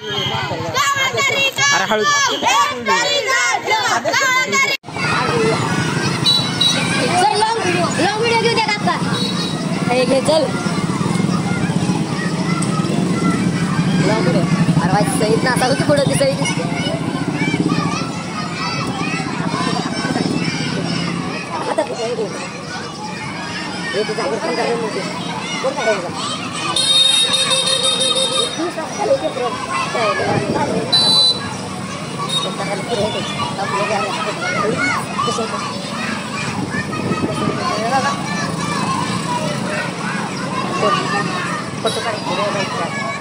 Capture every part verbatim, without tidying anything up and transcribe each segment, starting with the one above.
अरे हळू long video घेऊ द्या काका. हे घे चल लॉंग व्हिडिओ. अरे वाच सईद ना आता होती पुढे ती सईद दिसते. आता सईद हे तू जागर पण करायला मोठी कोण काढायचं तू सकाळी येते प्रो सकाळी पुढे येते आपल्या कसं फोटो काढायचे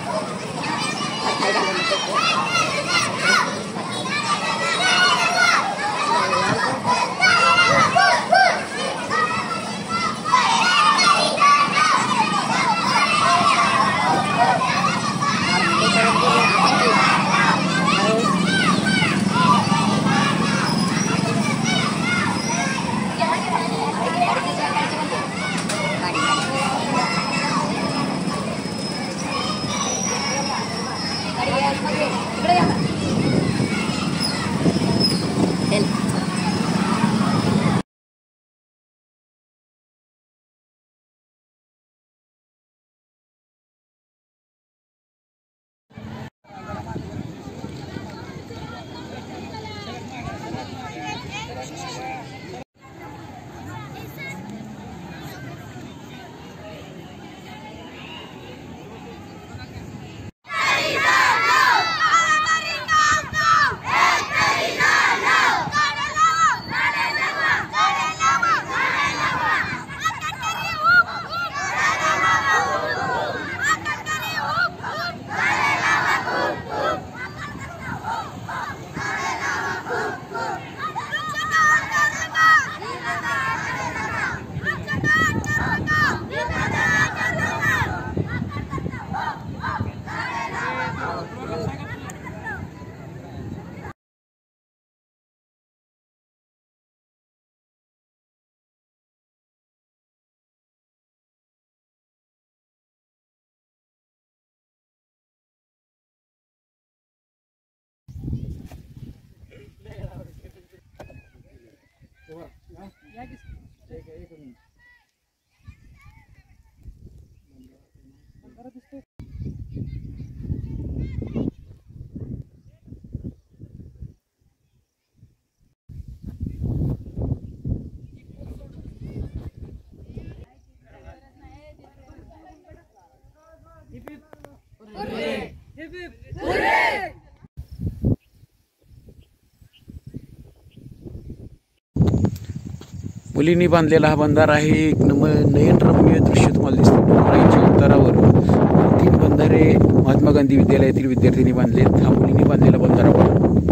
मुलींनी बांधलेला हा बंधारा आहे. एक नयनरम्य दृश्य तुम्हाला दिसतं. डोंगराच्या उतारावर तीन बंधारे महात्मा गांधी विद्यालयातील विद्यार्थ्यांनी बांधलेत. हा मुलींनी बांधलेला बंधारा बघा.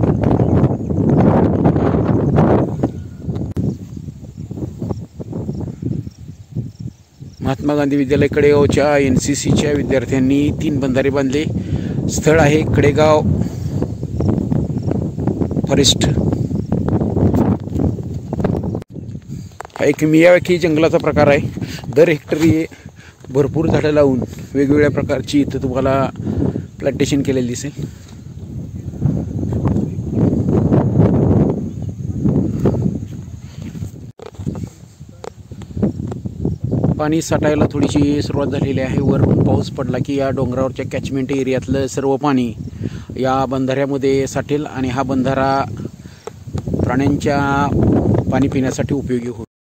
महात्मा गांधी विद्यालय कडेगावच्या एन सी सीच्या विद्यार्थ्यांनी तीन बंधारे बांधले. स्थळ आहे कडेगाव फॉरेस्ट. हा एक मियावाकी जंगलाचा प्रकार आहे. दर हेक्टरी भरपूर झाडं लावून वेगवेगळ्या प्रकारची इथं तुम्हाला प्लांटेशन केलेली दिसेल. पाणी साठायला थोडीशी सुरुवात झालेली आहे. वरून पाऊस पडला की या डोंगरावरच्या कॅचमेंट एरियातलं सर्व पाणी या बंधाऱ्यामध्ये साठेल आणि हा बंधारा प्राण्यांच्या पाणी पिण्यासाठी उपयोगी होईल.